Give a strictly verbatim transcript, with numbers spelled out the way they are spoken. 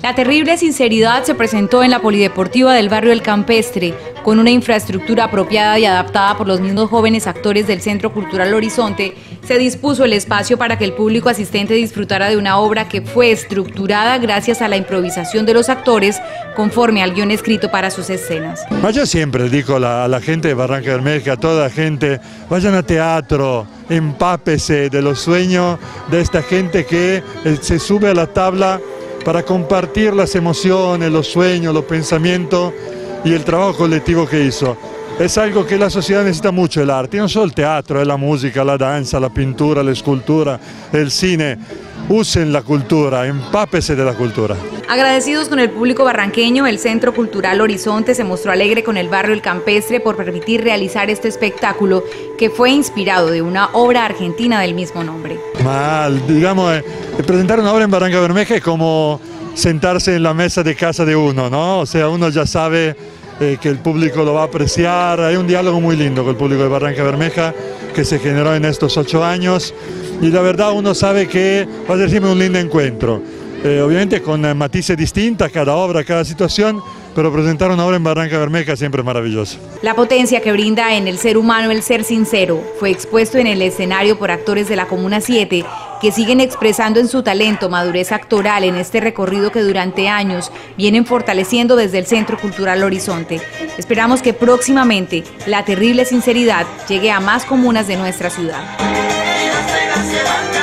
La terrible sinceridad se presentó en la polideportiva del barrio El Campestre, con una infraestructura apropiada y adaptada por los mismos jóvenes actores del Centro Cultural Horizonte. Se dispuso el espacio para que el público asistente disfrutara de una obra que fue estructurada gracias a la improvisación de los actores conforme al guión escrito para sus escenas. Yo siempre digo a la, a la gente de Barranca Bermeja, a toda la gente, vayan a teatro, empápese de los sueños de esta gente que se sube a la tabla para compartir las emociones, los sueños, los pensamientos y el trabajo colectivo que hizo. Es algo que la sociedad necesita mucho, el arte, no solo el teatro, es la música, la danza, la pintura, la escultura, el cine. Usen la cultura, empápese de la cultura. Agradecidos con el público barranqueño, el Centro Cultural Horizonte se mostró alegre con el barrio El Campestre por permitir realizar este espectáculo que fue inspirado de una obra argentina del mismo nombre. Mal, digamos, eh, presentar una obra en Barranca Bermeja es como sentarse en la mesa de casa de uno, ¿no? O sea, uno ya sabe eh, que el público lo va a apreciar. Hay un diálogo muy lindo con el público de Barranca Bermeja que se generó en estos ocho años. Y la verdad uno sabe que va a ser siempre un lindo encuentro, eh, obviamente con eh, matices distintas, cada obra, cada situación, pero presentar una obra en Barranca Bermeja siempre es maravilloso. La potencia que brinda en el ser humano el ser sincero fue expuesto en el escenario por actores de la Comuna siete que siguen expresando en su talento madurez actoral en este recorrido que durante años vienen fortaleciendo desde el Centro Cultural Horizonte. Esperamos que próximamente la terrible sinceridad llegue a más comunas de nuestra ciudad. Se va.